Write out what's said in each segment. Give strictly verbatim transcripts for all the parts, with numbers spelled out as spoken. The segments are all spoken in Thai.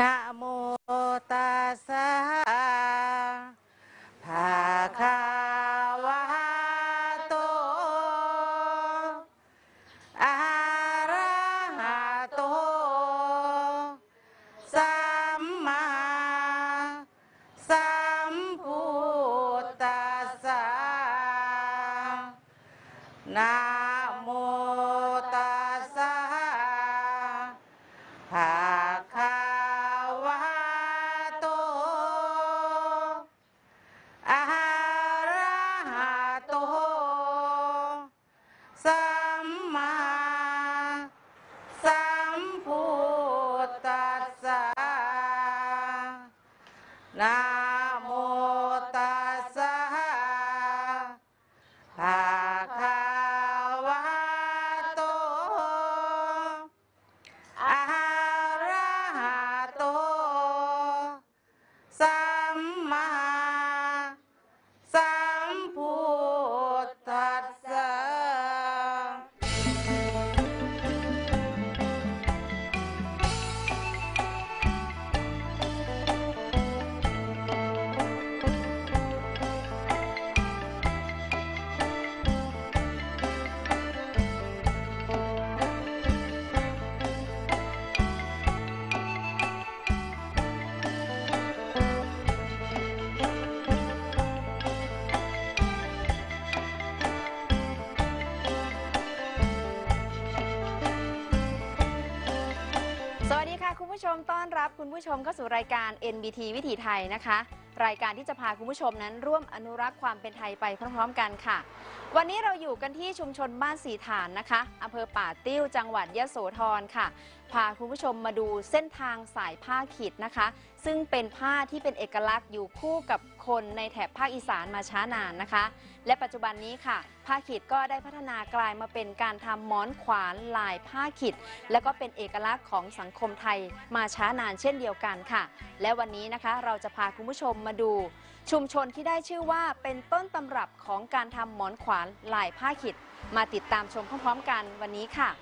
นะโมตัสสะภะคะวะโตอะระหะโตสัมมาสัมพุทธัสสะนะโมตัสสะภะคะวะโตอะระหะโตสัมมาสัมพุทธัสสะนะโมตัสสะภะคะวะโตอะระหะโตสัมมาสัมพุทธัสสะสวัสดีค่ะคุณผู้ชมต้อนรับคุณผู้ชมเข้าสู่รายการ เอ็น บี ที วิถีไทยนะคะรายการที่จะพาคุณผู้ชมนั้นร่วมอนุรักษ์ความเป็นไทยไปพร้อมๆกันค่ะวันนี้เราอยู่กันที่ชุมชนบ้านสีฐานนะคะอำเภอป่าติ้วจังหวัดยโสธรค่ะพาคุณผู้ชมมาดูเส้นทางสายผ้าขีดนะคะซึ่งเป็นผ้าที่เป็นเอกลักษณ์อยู่คู่กับคนในแถบภาคอีสานมาช้านานนะคะและปัจจุบันนี้ค่ะผ้าขีดก็ได้พัฒนากลายมาเป็นการทำหมอนขวานลายผ้าขีดและก็เป็นเอกลักษณ์ของสังคมไทยมาช้านานเช่นเดียวกันค่ะและวันนี้นะคะเราจะพาคุณผู้ชมมาดูชุมชนที่ได้ชื่อว่าเป็นต้นตำรับของการทำหมอนขวานลายผ้าขีดมาติดตามชมพร้อมๆกันวันนี้ค่ะ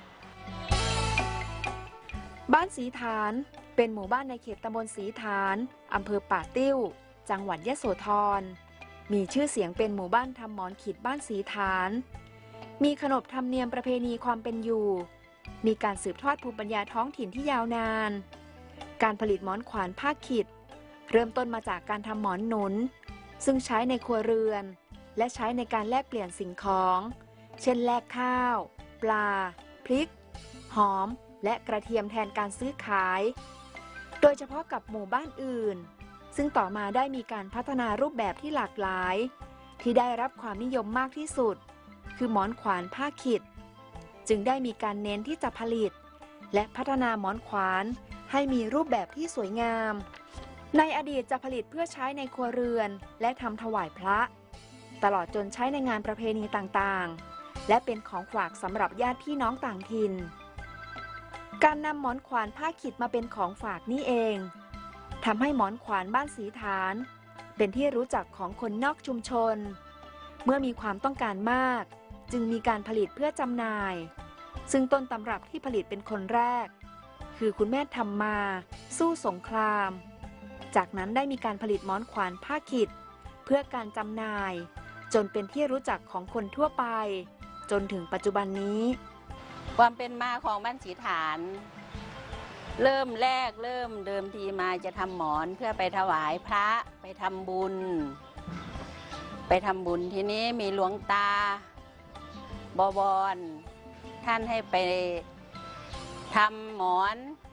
บ้านสีฐานเป็นหมู่บ้านในเขตตำบลสีฐานอำเภอป่าติ้วจังหวัดยโสธรมีชื่อเสียงเป็นหมู่บ้านทำหมอนขีดบ้านสีฐานมีขนบธรรมเนียมประเพณีความเป็นอยู่มีการสืบทอดภูมิปัญญาท้องถิ่นที่ยาวนานการผลิตหมอนขวานผ้าขีดเริ่มต้นมาจากการทำหมอนหนุนซึ่งใช้ในครัวเรือนและใช้ในการแลกเปลี่ยนสิ่งของเช่นแลกข้าวปลาพริกหอมและกระเทียมแทนการซื้อขายโดยเฉพาะกับหมู่บ้านอื่นซึ่งต่อมาได้มีการพัฒนารูปแบบที่หลากหลายที่ได้รับความนิยมมากที่สุดคือหมอนขวานผ้าขีดจึงได้มีการเน้นที่จะผลิตและพัฒนาหมอนขวานให้มีรูปแบบที่สวยงามในอดีตจะผลิตเพื่อใช้ในครัวเรือนและทำถวายพระตลอดจนใช้ในงานประเพณีต่างๆและเป็นของฝากสำหรับญาติพี่น้องต่างถิ่นการนำหมอนขวานผ้าขีดมาเป็นของฝากนี่เองทำให้หมอนขวานบ้านสีฐานเป็นที่รู้จักของคนนอกชุมชนเมื่อมีความต้องการมากจึงมีการผลิตเพื่อจำหน่ายซึ่งต้นตำรับที่ผลิตเป็นคนแรกคือคุณแม่ธรรมาสู้สงครามจากนั้นได้มีการผลิตหมอนขวานผ้าขีดเพื่อการจำหน่ายจนเป็นที่รู้จักของคนทั่วไปจนถึงปัจจุบันนี้ความเป็นมาของบ้านสีฐานเริ่มแรกเริ่มเดิมทีมาจะทำหมอนเพื่อไปถวายพระไปทำบุญไปทำบุญทีนี้มีหลวงตาบวรท่านให้ไปทำหมอน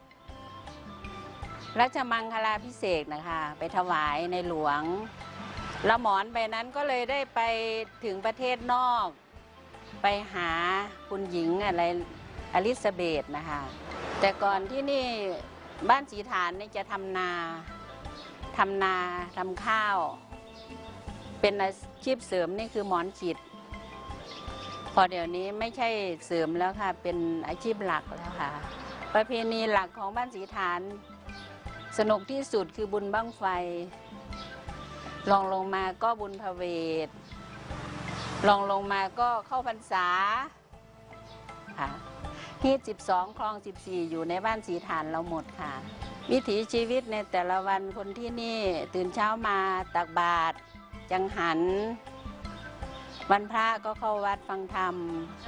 รัชมังคลาภิเษกนะคะไปถวายในหลวงแล้วหมอนใบนั้นก็เลยได้ไปถึงประเทศนอกไปหาคุณหญิงอะไรอลิซาเบธนะคะแต่ก่อนที่นี่บ้านสีฐานนี่จะทำนาทำนาทำข้าวเป็นอาชีพเสริมนี่คือหมอนขีดพอเดี๋ยวนี้ไม่ใช่เสริมแล้วค่ะเป็นอาชีพหลักแล้วค่ะประเพณีหลักของบ้านสีฐานสนุกที่สุดคือบุญบั้งไฟลองลงมาก็บุญพเวทลองลงมาก็เข้าพรรษาค่ะฮีทสิบสองคลองสิบสี่อยู่ในบ้านสีฐานเราหมดค่ะวิถีชีวิตในแต่ละวันคนที่นี่ตื่นเช้ามาตักบาตรจังหันวันพระก็เข้าวัดฟังธรรม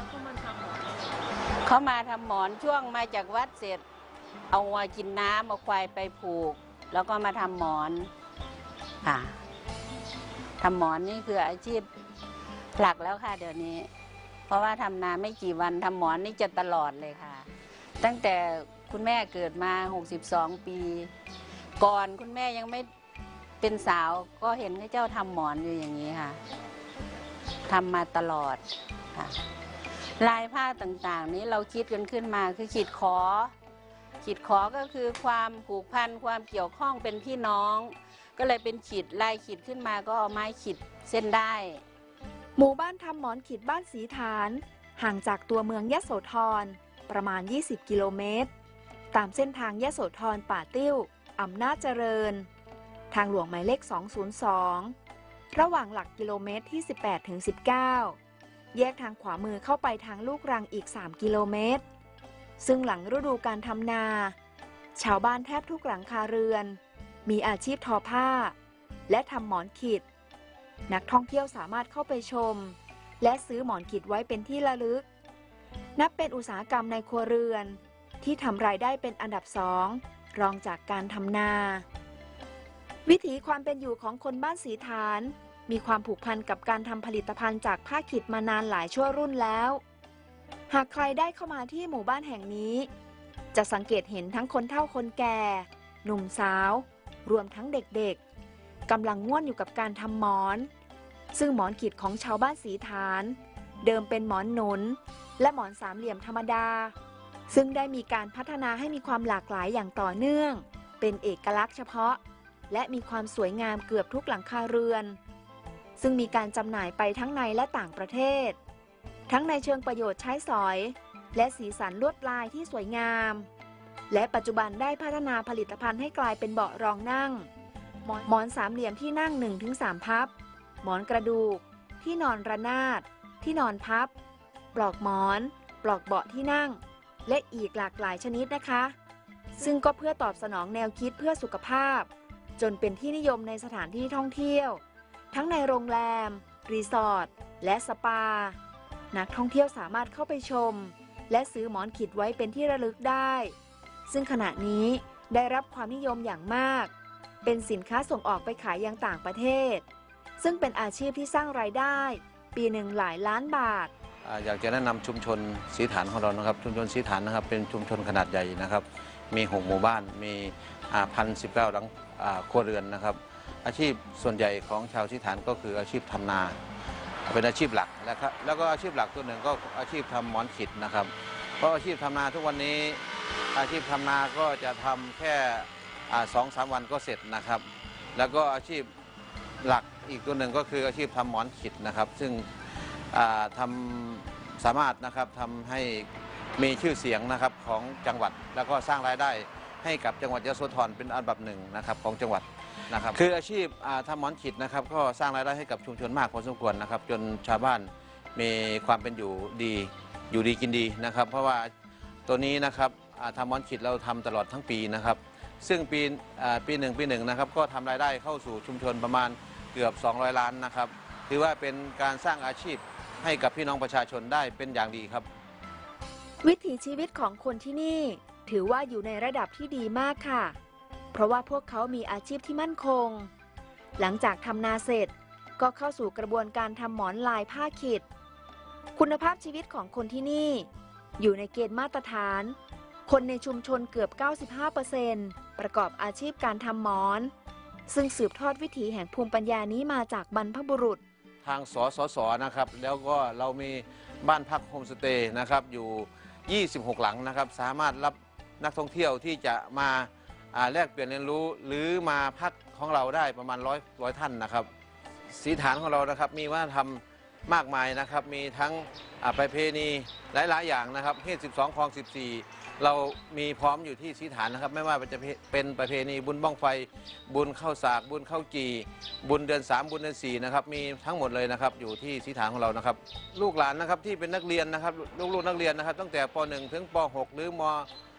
เขามาทำหมอนช่วงมาจากวัดเสร็จเอาวัวกินน้ำเอาควายไปผูกแล้วก็มาทำหมอนค่ะทำหมอนนี่คืออาชีพหลักแล้วค่ะเดี๋ยวนี้เพราะว่าทำนาไม่กี่วันทำหมอนนี่จะตลอดเลยค่ะตั้งแต่คุณแม่เกิดมาหกสิบสองปีก่อนคุณแม่ยังไม่เป็นสาวก็เห็นข้าเจ้าทำหมอนอยู่อย่างนี้ค่ะทำมาตลอดค่ะลายผ้าต่างๆนี้เราคิดกันขึ้นมาคือขีดขอขีดขอก็คือความผูกพันความเกี่ยวข้องเป็นพี่น้องก็เลยเป็นขีดลายขีดขึ้นมาก็เอาไม้ขีดเส้นได้หมู่บ้านทำหมอนขีดบ้านสีฐานห่างจากตัวเมืองยโสธรประมาณยี่สิบกิโลเมตรตามเส้นทางยโสธรป่าติ้วอำนาจเจริญทางหลวงหมายเลขสองศูนย์สองระหว่างหลักกิโลเมตรที่สิบแปดถึงสิบเก้าแยกทางขวามือเข้าไปทางลูกรังอีกสามกิโลเมตรซึ่งหลังฤดูการทำนาชาวบ้านแทบทุกหลังคาเรือนมีอาชีพทอผ้าและทำหมอนขีดนักท่องเที่ยวสามารถเข้าไปชมและซื้อหมอนขีดไว้เป็นที่ระลึกนับเป็นอุตสาหกรรมในครัวเรือนที่ทำรายได้เป็นอันดับสองรองจากการทำนาวิถีความเป็นอยู่ของคนบ้านสีฐานมีความผูกพันกับการทำผลิตภัณฑ์จากผ้าขีดมานานหลายชั่วรุ่นแล้วหากใครได้เข้ามาที่หมู่บ้านแห่งนี้จะสังเกตเห็นทั้งคนเฒ่าคนแก่หนุ่มสาวรวมทั้งเด็กๆกำลังง่วนอยู่กับการทำหมอนซึ่งหมอนขีดของชาวบ้านสีฐานเดิมเป็นหมอนหนุนและหมอนสามเหลี่ยมธรรมดาซึ่งได้มีการพัฒนาให้มีความหลากหลายอย่างต่อเนื่องเป็นเอกลักษณ์เฉพาะและมีความสวยงามเกือบทุกหลังคาเรือนซึ่งมีการจำหน่ายไปทั้งในและต่างประเทศทั้งในเชิงประโยชน์ใช้สอยและสีสันลวดลายที่สวยงามและปัจจุบันได้พัฒนาผลิตภัณฑ์ให้กลายเป็นเบาะรองนั่งหมอนสามเหลี่ยมที่นั่ง หนึ่งถึงสาม พับหมอนกระดูกที่นอนระนาดที่นอนพับปลอกหมอนปลอกเบาะที่นั่งและอีกหลากหลายชนิดนะคะซึ่งก็เพื่อตอบสนองแนวคิดเพื่อสุขภาพจนเป็นที่นิยมในสถานที่ท่องเที่ยวทั้งในโรงแรมรีสอร์ทและสปานักท่องเที่ยวสามารถเข้าไปชมและซื้อหมอนขีดไว้เป็นที่ระลึกได้ซึ่งขณะนี้ได้รับความนิยมอย่างมากเป็นสินค้าส่งออกไปขายยังต่างประเทศซึ่งเป็นอาชีพที่สร้างรายได้ปีหนึ่งหลายล้านบาทอยากจะแนะนำชุมชนสีฐานของเรานะครับชุมชนสีฐานนะครับเป็นชุมชนขนาดใหญ่นะครับมีหกหมู่บ้านมีพันสิบเก้าหลังครัวเรือนนะครับอาชีพส่วนใหญ่ของชาวสีฐานก็คืออาชีพทำนาเป็นอาชีพหลักแล้วครับแล้วก็อาชีพหลักตัวหนึ่งก็อาชีพทำหมอนขีดนะครับเพราะอาชีพทำนาทุกวันนี้อาชีพทำนาก็จะทำแค่สองสามวันก็เสร็จนะครับแล้วก็อาชีพหลักอีกตัวหนึ่งก็คืออาชีพทำหมอนขีดนะครับซึ่งทำสามารถนะครับทำให้มีชื่อเสียงนะครับของจังหวัดแล้วก็สร้างรายได้ให้กับจังหวัดยโสธรเป็นอันดับหนึ่งนะครับของจังหวัดนะครับคืออาชีพทำหมอนขีดนะครับก็สร้างรายได้ให้กับชุมชนมากพอสมควรนะครับจนชาวบ้านมีความเป็นอยู่ดีอยู่ดีกินดีนะครับเพราะว่าตัวนี้นะครับทำหมอนขีดเราทำตลอดทั้งปีนะครับซึ่งปีปีหนึ่งปีหนึ่งนะครับก็ทำรายได้เข้าสู่ชุมชนประมาณเกือบสองร้อยล้านนะครับถือว่าเป็นการสร้างอาชีพให้กับพี่น้องประชาชนได้เป็นอย่างดีครับวิถีชีวิตของคนที่นี่ถือว่าอยู่ในระดับที่ดีมากค่ะเพราะว่าพวกเขามีอาชีพที่มั่นคงหลังจากทำนาเสร็จก็เข้าสู่กระบวนการทำหมอนลายผ้าขีดคุณภาพชีวิตของคนที่นี่อยู่ในเกณฑ์มาตรฐานคนในชุมชนเกือบ เก้าสิบห้าเปอร์เซ็นต์ ประกอบอาชีพการทำหมอนซึ่งสืบทอดวิถีแห่งภูมิปัญญานี้มาจากบรรพบุรุษทางสสสนะครับแล้วก็เรามีบ้านพักโฮมสเตย์นะครับอยู่ยี่สิบหกหลังนะครับสามารถรับนักท่องเที่ยวที่จะมาแลกเปลี่ยนเรียนรู้หรือมาพักของเราได้ประมาณร้อยร้อยท่านนะครับสีฐานของเรานะครับมีวัฒนธรรมมากมายนะครับมีทั้งประเพณีหลายๆอย่างนะครับเขตสิบสองคลองสิบสี่เรามีพร้อมอยู่ที่สีฐานนะครับไม่ว่าจะเป็นประเพณีบุญบ้องไฟบุญเข้าสากบุญเข้าจีบุญเดือนสามบุญเดือนสี่นะครับมีทั้งหมดเลยนะครับอยู่ที่สีฐานของเรานะครับลูกหลานนะครับที่เป็นนักเรียนนะครับลูกๆนักเรียนนะครับตั้งแต่ป หนึ่ง ถึงป หก หรือม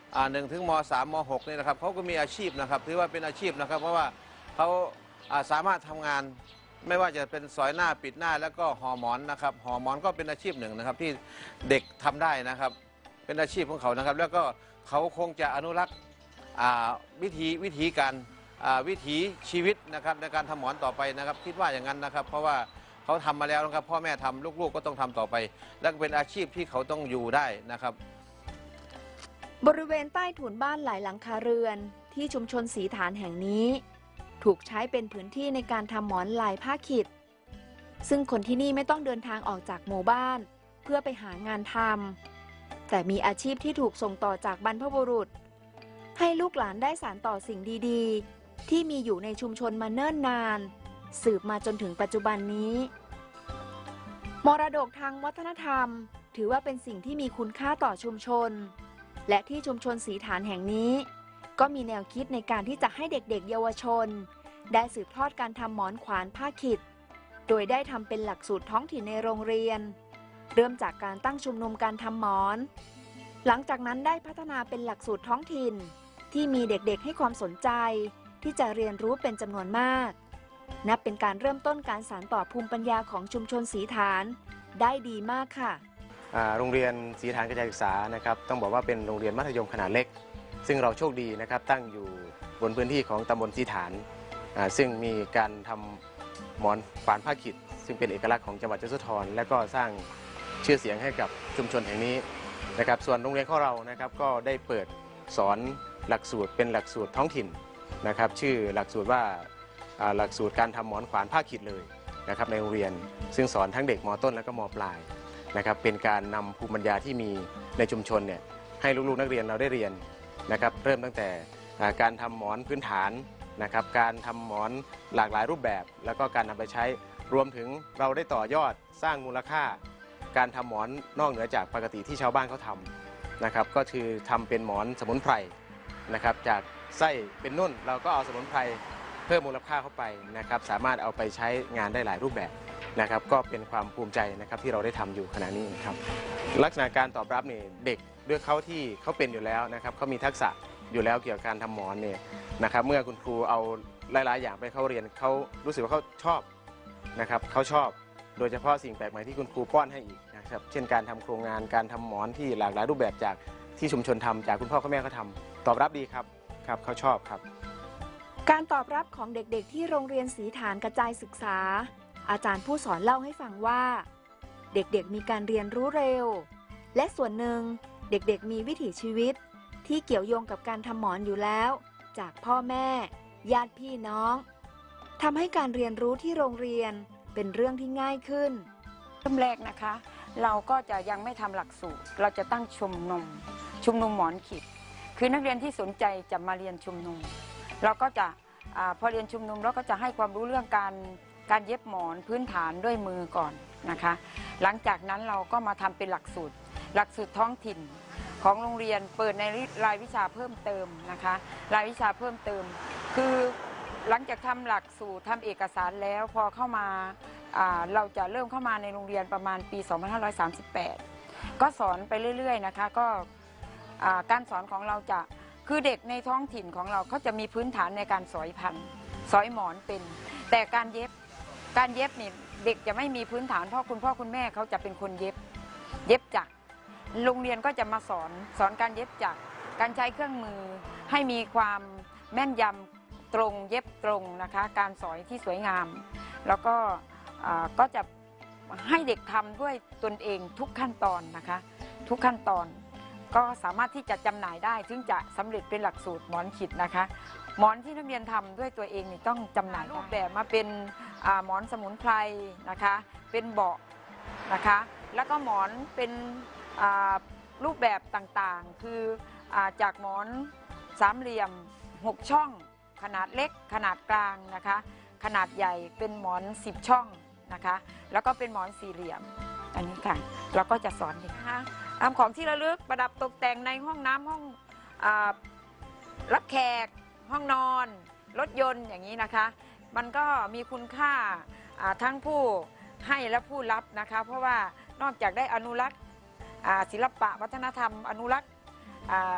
หนึ่งถึงมสามมหกนี่นะครับเขาก็มีอาชีพนะครับถือว่าเป็นอาชีพนะครับเพราะว่าเขาสามารถทำงานไม่ว่าจะเป็นสอยหน้าปิดหน้าแล้วก็ห่อหมอนนะครับห่อหมอนก็เป็นอาชีพหนึ่งนะครับที่เด็กทำได้นะครับเป็นอาชีพของเขานะครับแล้วก็เขาคงจะอนุรักษ์วิธีวิธีการวิถีชีวิตนะครับในการทำหมอนต่อไปนะครับคิดว่าอย่างนั้นนะครับเพราะว่าเขาทำมาแล้วนะครับพ่อแม่ทำลูกๆก็ต้องทำต่อไปและเป็นอาชีพที่เขาต้องอยู่ได้นะครับบริเวณใต้ถุนบ้านหลายหลังคาเรือนที่ชุมชนศรีฐานแห่งนี้ถูกใช้เป็นพื้นที่ในการทำหมอนลายผ้าขิดซึ่งคนที่นี่ไม่ต้องเดินทางออกจากหมู่บ้านเพื่อไปหางานทำแต่มีอาชีพที่ถูกส่งต่อจากบรรพบุรุษให้ลูกหลานได้สานต่อสิ่งดีๆที่มีอยู่ในชุมชนมาเนิ่นนานสืบมาจนถึงปัจจุบันนี้มรดกทางวัฒนธรรมถือว่าเป็นสิ่งที่มีคุณค่าต่อชุมชนและที่ชุมชนศรีฐานแห่งนี้ก็มีแนวคิดในการที่จะให้เด็กๆเยาวชนได้สืบทอดการทำหมอนขวานผ้าขิดโดยได้ทำเป็นหลักสูตรท้องถิ่นในโรงเรียนเริ่มจากการตั้งชุมนุมการทำหมอนหลังจากนั้นได้พัฒนาเป็นหลักสูตรท้องถิ่นที่มีเด็กๆให้ความสนใจที่จะเรียนรู้เป็นจำนวนมากนับเป็นการเริ่มต้นการสานต่อภูมิปัญญาของชุมชนศรีฐานได้ดีมากค่ะโรงเรียนศรีฐานกระจายศึกษานะครับต้องบอกว่าเป็นโรงเรียนมัธยมขนาดเล็กซึ่งเราโชคดีนะครับตั้งอยู่บนพื้นที่ของตำบลศรีฐานซึ่งมีการทำหมอนขวานผ้าขิดซึ่งเป็นเอกลักษณ์ของจังหวัดยโสธรและก็สร้างชื่อเสียงให้กับชุมชนแห่งนี้นะครับส่วนโรงเรียนของเรานะครับก็ได้เปิดสอนหลักสูตรเป็นหลักสูตรท้องถิ่นนะครับชื่อหลักสูตรว่าหลักสูตรการทำหมอนขวานผ้าขิดเลยนะครับในโรงเรียนซึ่งสอนทั้งเด็กม.ต้นและก็ม.ปลายนะครับเป็นการนำภูมิปัญญาที่มีในชุมชนเนี่ยให้ลูกๆนักเรียนเราได้เรียนนะครับเริ่มตั้งแต่การทำหมอนพื้นฐานนะครับการทำหมอนหลากหลายรูปแบบแล้วก็การนำไปใช้รวมถึงเราได้ต่อยอดสร้างมูลค่าการทำหมอนนอกเหนือจากปกติที่ชาวบ้านเขาทำนะครับก็คือทำเป็นหมอนสมุนไพรนะครับจากไส้เป็นนุ่นเราก็เอาสมุนไพรเพิ่มมูลค่าเข้าไปนะครับสามารถเอาไปใช้งานได้หลายรูปแบบนะครับก็เป็นความภูมิใจนะครับที่เราได้ทำอยู่ขณะนี้ครับลักษณะการตอบรับนี่เด็กด้วยเขาที่เขาเป็นอยู่แล้วนะครับเขามีทักษะอยู่แล้วเกี่ยวกับการทำหมอนเนี่ยนะครับเมื่อคุณครูเอาหลายๆอย่างไปเข้าเรียนเขารู้สึกว่าเขาชอบนะครับเขาชอบโดยเฉพาะสิ่งแปลกใหม่ที่คุณครูป้อนให้อีกนะครับเช่นการทำโครงงานการทำหมอนที่หลากหลายรูปแบบจากที่ชุมชนทำจากคุณพ่อคุณแม่เขาทำตอบรับดีครับครับเขาชอบครับการตอบรับของเด็กๆที่โรงเรียนศรีฐานกระจายศึกษาอาจารย์ผู้สอนเล่าให้ฟังว่าเด็กๆมีการเรียนรู้เร็วและส่วนหนึ่งเด็กๆมีวิถีชีวิตที่เกี่ยวโยงกับการทำหมอนอยู่แล้วจากพ่อแม่ญาติพี่น้องทำให้การเรียนรู้ที่โรงเรียนเป็นเรื่องที่ง่ายขึ้นเริ่มแรกนะคะเราก็จะยังไม่ทำหลักสูตรเราจะตั้งชุมนุมชุมนุมหมอนขิดคือนักเรียนที่สนใจจะมาเรียนชุมนุมเราก็จะอพอเรียนชุมนุมเราก็จะให้ความรู้เรื่องการการเย็บหมอนพื้นฐานด้วยมือก่อนนะคะหลังจากนั้นเราก็มาทำเป็นหลักสูตรหลักสูตรท้องถิ่นของโรงเรียนเปิดในรายวิชาเพิ่มเติมนะคะรายวิชาเพิ่มเติมคือหลังจากทำหลักสูตรทำเอกสารแล้วพอเข้ามาเราจะเริ่มเข้ามาในโรงเรียนประมาณปีสองพันห้าร้อยสามสิบแปดก็สอนไปเรื่อยๆนะคะก็การสอนของเราจะคือเด็กในท้องถิ่นของเราเขาจะมีพื้นฐานในการสอยพันสอยหมอนเป็นแต่การเย็บการเย็บนี่เด็กจะไม่มีพื้นฐานเพราะคุณพ่อคุณแม่เขาจะเป็นคนเย็บเย็บจักรโรงเรียนก็จะมาสอนสอนการเย็บจักรการใช้เครื่องมือให้มีความแม่นยำตรงเย็บตรงนะคะการสอยที่สวยงามแล้วก็ก็จะให้เด็กทำด้วยตนเองทุกขั้นตอนนะคะทุกขั้นตอนก็สามารถที่จะจำหน่ายได้ถึงจะสำเร็จเป็นหลักสูตรหมอนขิดนะคะหมอนที่นักเรียนทำด้วยตัวเองนี่ต้องจำหน่ายรูปแบบมาเป็นหมอนสมุนไพรนะคะเป็นเบาะนะคะแล้วก็หมอนเป็นรูปแบบต่างๆคือจากหมอนสามเหลี่ยมหกช่องขนาดเล็กขนาดกลางนะคะขนาดใหญ่เป็นหมอนสิบช่องนะคะแล้วก็เป็นหมอนสี่เหลี่ยมอันนี้ค่ะเราก็จะสอนเด็กนะคะของที่ระลึกประดับตกแต่งในห้องน้ำห้องรับแขกห้องนอนรถยนต์อย่างนี้นะคะมันก็มีคุณค่าทั้งผู้ให้และผู้รับนะคะเพราะว่านอกจากได้อนุรักษ์ศิลปะวัฒนธรรมอนุรักษ์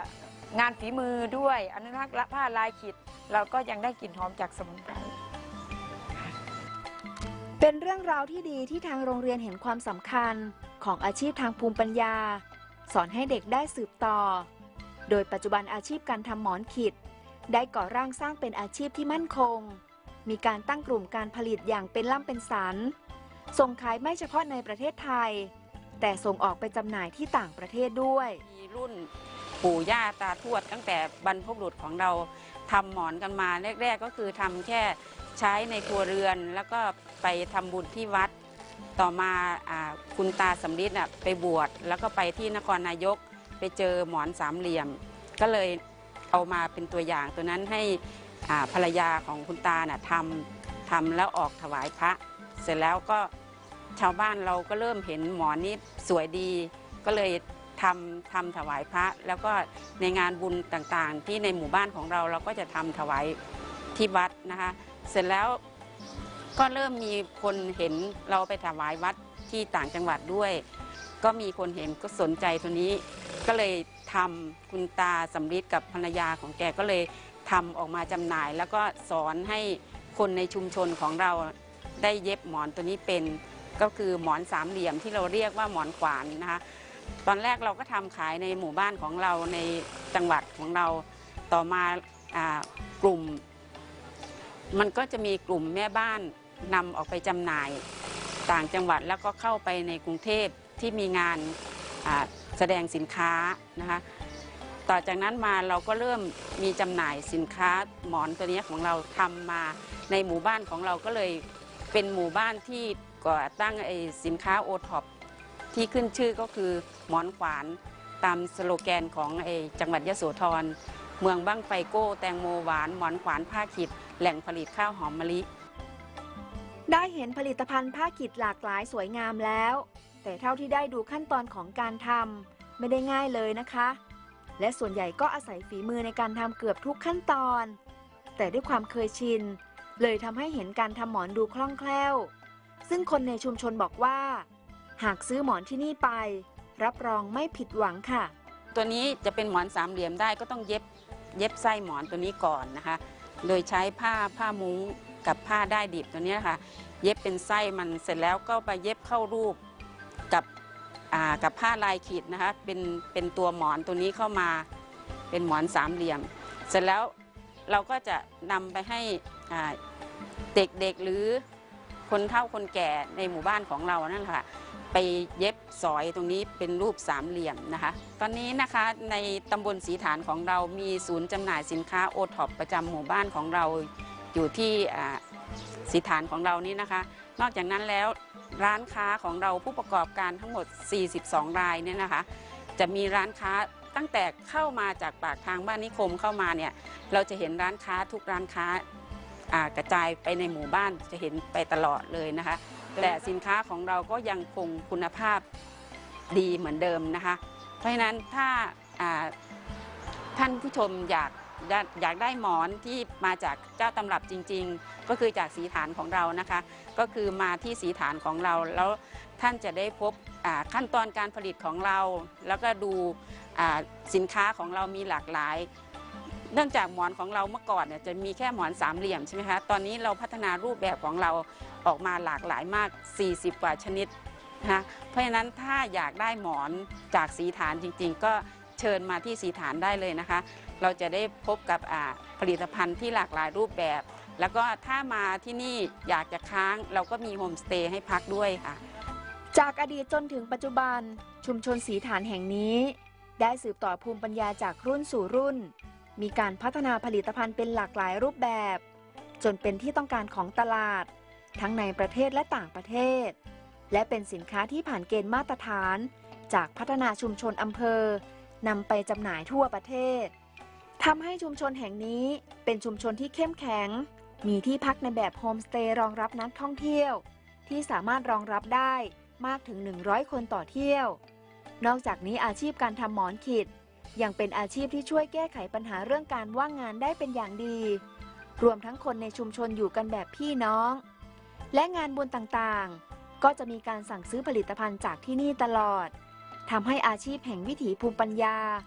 งานฝีมือด้วยอนุรักษ์ละผ้าลายขีดเราก็ยังได้กลิ่นหอมจากสมุนไพรเป็นเรื่องราวที่ดีที่ทางโรงเรียนเห็นความสำคัญของอาชีพทางภูมิปัญญาสอนให้เด็กได้สืบต่อโดยปัจจุบันอาชีพการทำหมอนขิดได้ก่อร่างสร้างเป็นอาชีพที่มั่นคงมีการตั้งกลุ่มการผลิตอย่างเป็นล่ำเป็นสันส่งขายไม่เฉพาะในประเทศไทยแต่ส่งออกไปจำหน่ายที่ต่างประเทศด้วยมีรุ่นปู่ย่าตาทวดตั้งแต่บรรพบุรุษของเราทำหมอนกันมาแรกๆก็คือทำแค่ใช้ในครัวเรือนแล้วก็ไปทำบุญที่วัดต่อมาคุณตาสำริดไปบวชแล้วก็ไปที่นครนายกไปเจอหมอนสามเหลี่ยมก็เลยเอามาเป็นตัวอย่างตัวนั้นให้ภรรยาของคุณตาน่ะทำทำแล้วออกถวายพระเสร็จแล้วก็ชาวบ้านเราก็เริ่มเห็นหมอนนี้สวยดีก็เลยทำทำถวายพระแล้วก็ในงานบุญต่างๆที่ในหมู่บ้านของเราเราก็จะทำถวายที่วัดนะคะเสร็จแล้วก็เริ่มมีคนเห็นเราไปถวายวัดที่ต่างจังหวัดด้วยก็มีคนเห็นก็สนใจตัวนี้ก็เลยทำคุณตาสำริดกับภรรยาของแกก็เลยทำออกมาจำหน่ายแล้วก็สอนให้คนในชุมชนของเราได้เย็บหมอนตัวนี้เป็นก็คือหมอนสามเหลี่ยมที่เราเรียกว่าหมอนขวานนะคะตอนแรกเราก็ทำขายในหมู่บ้านของเราในจังหวัดของเราต่อมากลุ่มมันก็จะมีกลุ่มแม่บ้านนำออกไปจำหน่ายต่างจังหวัดแล้วก็เข้าไปในกรุงเทพที่มีงานแสดงสินค้านะคะต่อจากนั้นมาเราก็เริ่มมีจำหน่ายสินค้าหมอนตัวนี้ของเราทำมาในหมู่บ้านของเราก็เลยเป็นหมู่บ้านที่ก่อตั้งไอ้สินค้าโอท็อปที่ขึ้นชื่อก็คือหมอนขวานตามสโลแกนของไอ้จังหวัดยโสธรเมืองบั้งไฟโก้แตงโมหวานหมอนขวานผ้าขิดแหล่งผลิตข้าวหอมมะลิได้เห็นผลิตภัณฑ์ผ้าขิดหลากหลายสวยงามแล้วแต่เท่าที่ได้ดูขั้นตอนของการทำไม่ได้ง่ายเลยนะคะและส่วนใหญ่ก็อาศัยฝีมือในการทำเกือบทุกขั้นตอนแต่ด้วยความเคยชินเลยทำให้เห็นการทำหมอนดูคล่องแคล่วซึ่งคนในชุมชนบอกว่าหากซื้อหมอนที่นี่ไปรับรองไม่ผิดหวังค่ะตัวนี้จะเป็นหมอนสามเหลี่ยมได้ก็ต้องเย็บเย็บไส้หมอนตัวนี้ก่อนนะคะโดยใช้ผ้าผ้ามุ้งกับผ้าได้ดิบตัวนี้ค่ะเย็บเป็นไส้มันเสร็จแล้วก็ไปเย็บเข้ารูปกับกับผ้าลายขีดนะคะเป็นเป็นตัวหมอนตัวนี้เข้ามาเป็นหมอนสามเหลี่ยมเสร็จแล้วเราก็จะนำไปให้เด็กๆหรือคนเฒ่าคนแก่ในหมู่บ้านของเรานั่นแหละค่ะไปเย็บสอยตรงนี้เป็นรูปสามเหลี่ยมนะคะตอนนี้นะคะในตำบลศรีฐานของเรามีศูนย์จำหน่ายสินค้าโอท็อปประจำหมู่บ้านของเราอยู่ที่ศรีฐานของเรานี้นะคะนอกจากนั้นแล้วร้านค้าของเราผู้ประกอบการทั้งหมดสี่สิบสองรายเนี่ยนะคะจะมีร้านค้าตั้งแต่เข้ามาจากปากทางบ้านนิคมเข้ามาเนี่ยเราจะเห็นร้านค้าทุกร้านค้ากระจายไปในหมู่บ้านจะเห็นไปตลอดเลยนะคะแต่สินค้าของเราก็ยังคงคุณภาพดีเหมือนเดิมนะคะเพราะฉะนั้นถ้าท่านผู้ชมอยากอยากได้หมอนที่มาจากเจ้าตำรับจริงๆก็คือจากศรีฐานของเรานะคะก็คือมาที่ศรีฐานของเราแล้วท่านจะได้พบขั้นตอนการผลิตของเราแล้วก็ดูสินค้าของเรามีหลากหลายเนื่องจากหมอนของเราเมื่อก่อนเนี่ยจะมีแค่หมอนสามเหลี่ยมใช่ไหมคะตอนนี้เราพัฒนารูปแบบของเราออกมาหลากหลายมากสี่สิบกว่าชนิดนะคะเพราะฉะนั้นถ้าอยากได้หมอนจากศรีฐานจริงๆก็เชิญมาที่ศรีฐานได้เลยนะคะเราจะได้พบกับผลิตภัณฑ์ที่หลากหลายรูปแบบแล้วก็ถ้ามาที่นี่อยากจะค้างเราก็มีโฮมสเตย์ให้พักด้วยค่ะจากอดีตจนถึงปัจจุบันชุมชนศรีฐานแห่งนี้ได้สืบต่อภูมิปัญญาจากรุ่นสู่รุ่นมีการพัฒนาผลิตภัณฑ์เป็นหลากหลายรูปแบบจนเป็นที่ต้องการของตลาดทั้งในประเทศและต่างประเทศและเป็นสินค้าที่ผ่านเกณฑ์มาตรฐานจากพัฒนาชุมชนอำเภอนำไปจำหน่ายทั่วประเทศทำให้ชุมชนแห่งนี้เป็นชุมชนที่เข้มแข็งมีที่พักในแบบโฮมสเตย์รองรับนักท่องเที่ยวที่สามารถรองรับได้มากถึงหนึ่งร้อยคนต่อเที่ยวนอกจากนี้อาชีพการทำหมอนขิดยังเป็นอาชีพที่ช่วยแก้ไขปัญหาเรื่องการว่างงานได้เป็นอย่างดีรวมทั้งคนในชุมชนอยู่กันแบบพี่น้องและงานบุญต่างๆก็จะมีการสั่งซื้อผลิตภัณฑ์จากที่นี่ตลอดทำให้อาชีพแห่งวิถีภูมิปัญญา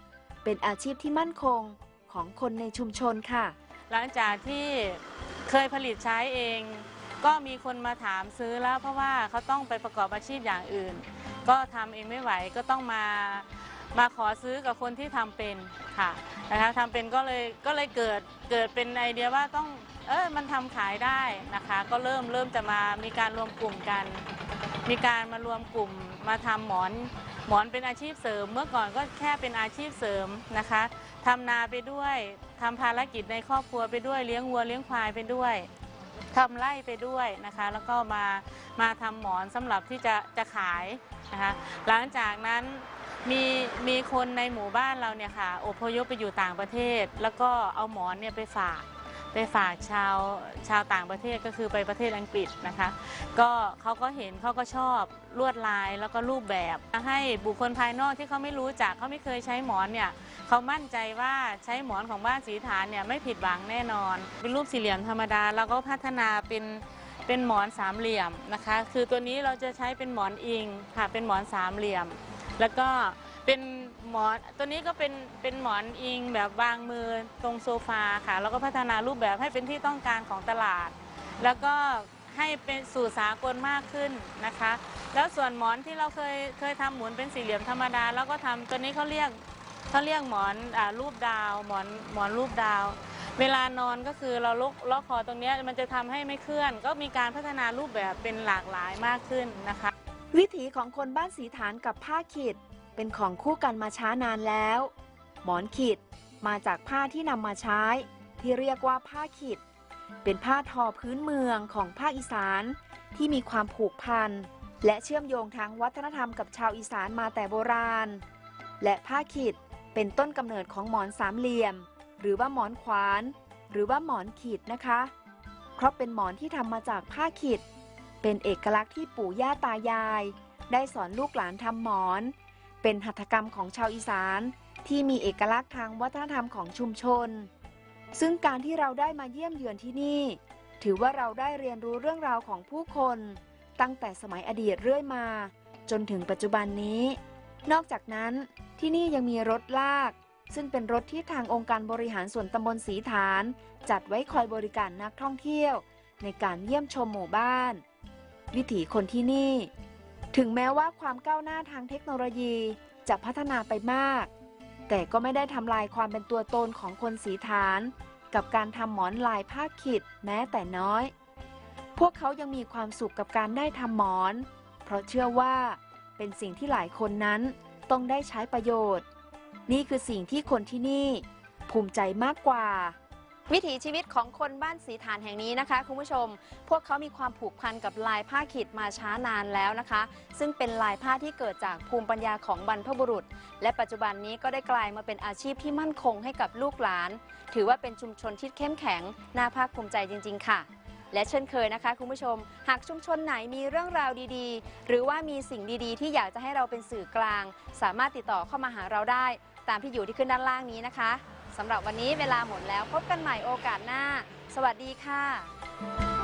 เป็นอาชีพที่มั่นคงของคนในชุมชนค่ะหลังจากที่เคยผลิตใช้เอง ก็มีคนมาถามซื้อแล้วเพราะว่าเขาต้องไปประกอบอาชีพอย่างอื่น ก็ทำเองไม่ไหวก็ต้องมามาขอซื้อกับคนที่ทำเป็นค่ะนะคะทำเป็นก็เลยก็เลยเกิดเกิดเป็นไอเดียว่าต้องเออมันทำขายได้นะคะก็เริ่มเริ่มจะมามีการรวมกลุ่มกัน มีการมารวมกลุ่มมาทำหมอนหมอนเป็นอาชีพเสริม เมื่อก่อนก็แค่เป็นอาชีพเสริมนะคะทำนาไปด้วยทำภารกิจในครอบครัวไปด้วยเลี้ยงวัวเลี้ยงควายไปด้วยทำไร่ไปด้วยนะคะแล้วก็มามาทำหมอนสำหรับที่จะจะขายนะคะหลังจากนั้นมีมีคนในหมู่บ้านเราเนี่ยค่ะอพยพไปอยู่ต่างประเทศ แล้วก็เอาหมอนเนี่ยไปฝากไปฝากชาวชาวต่างประเทศก็คือไปประเทศอังกฤษนะคะก็เขาก็เห็นเขาก็ชอบลวดลายแล้วก็รูปแบบให้บุคคลภายนอกที่เขาไม่รู้จักเขาไม่เคยใช้หมอนเนี่ยเขามั่นใจว่าใช้หมอนของบ้านศรีฐานเนี่ยไม่ผิดหวังแน่นอนเป็นรูปสี่เหลี่ยมธรรมดาแล้วก็พัฒนาเป็นเป็นหมอนสามเหลี่ยมนะคะคือตัวนี้เราจะใช้เป็นหมอนอิงค่ะเป็นหมอนสามเหลี่ยมแล้วก็เป็นหมอนตัวนี้ก็เป็นเป็นหมอนอิงแบบวางมือตรงโซฟาค่ะแล้วก็พัฒนารูปแบบให้เป็นที่ต้องการของตลาดแล้วก็ให้เป็นสู่สากลมากขึ้นนะคะแล้วส่วนหมอนที่เราเคยเคยทำหมุนเป็นสี่เหลี่ยมธรรมดาแล้วก็ทำตัวนี้เขาเรียกเขาเรียกหมอนอ่ารูปดาวหมอนหมอนรูปดาวเวลานอนก็คือเราล็อกล็อกคอตรงนี้มันจะทำให้ไม่เคลื่อนก็มีการพัฒนารูปแบบเป็นหลากหลายมากขึ้นนะคะวิถีของคนบ้านศรีฐานกับผ้าขีดเป็นของคู่กันมาช้านานแล้ว หมอนขีดมาจากผ้าที่นำมาใช้ที่เรียกว่าผ้าขีดเป็นผ้าทอพื้นเมืองของภาคอีสานที่มีความผูกพันและเชื่อมโยงทางวัฒนธรรมกับชาวอีสานมาแต่โบราณและผ้าขีดเป็นต้นกำเนิดของหมอนสามเหลี่ยมหรือว่าหมอนขวานหรือว่าหมอนขีดนะคะเพราะเป็นหมอนที่ทำมาจากผ้าขีดเป็นเอกลักษณ์ที่ปู่ย่าตายายได้สอนลูกหลานทำหมอนเป็นหัตถกรรมของชาวอีสานที่มีเอกลักษณ์ทางวัฒนธรรมของชุมชนซึ่งการที่เราได้มาเยี่ยมเยือนที่นี่ถือว่าเราได้เรียนรู้เรื่องราวของผู้คนตั้งแต่สมัยอดีตเรื่อยมาจนถึงปัจจุบันนี้นอกจากนั้นที่นี่ยังมีรถลากซึ่งเป็นรถที่ทางองค์การบริหารส่วนตำบลศรีฐานจัดไว้คอยบริการนักท่องเที่ยวในการเยี่ยมชมหมู่บ้านวิถีคนที่นี่ถึงแม้ว่าความก้าวหน้าทางเทคโนโลยีจะพัฒนาไปมากแต่ก็ไม่ได้ทำลายความเป็นตัวตนของคนศรีฐานกับการทำหมอนลายผ้าขีดแม้แต่น้อยพวกเขายังมีความสุขกับการได้ทำหมอนเพราะเชื่อว่าเป็นสิ่งที่หลายคนนั้นต้องได้ใช้ประโยชน์นี่คือสิ่งที่คนที่นี่ภูมิใจมากกว่าวิถีชีวิตของคนบ้านศรีฐานแห่งนี้นะคะคุณผู้ชมพวกเขามีความผูกพันกับลายผ้าขีดมาช้านานแล้วนะคะซึ่งเป็นลายผ้าที่เกิดจากภูมิปัญญาของบรรพบุรุษและปัจจุบันนี้ก็ได้กลายมาเป็นอาชีพที่มั่นคงให้กับลูกหลานถือว่าเป็นชุมชนที่เข้มแข็งน่าภาคภูมิใจจริงๆค่ะและเช่นเคยนะคะคุณผู้ชมหากชุมชนไหนมีเรื่องราวดีๆหรือว่ามีสิ่งดีๆที่อยากจะให้เราเป็นสื่อกลางสามารถติดต่อเข้ามาหาเราได้ตามที่อยู่ที่ขึ้นด้านล่างนี้นะคะสำหรับวันนี้เวลาหมดแล้วพบกันใหม่โอกาสหน้าสวัสดีค่ะ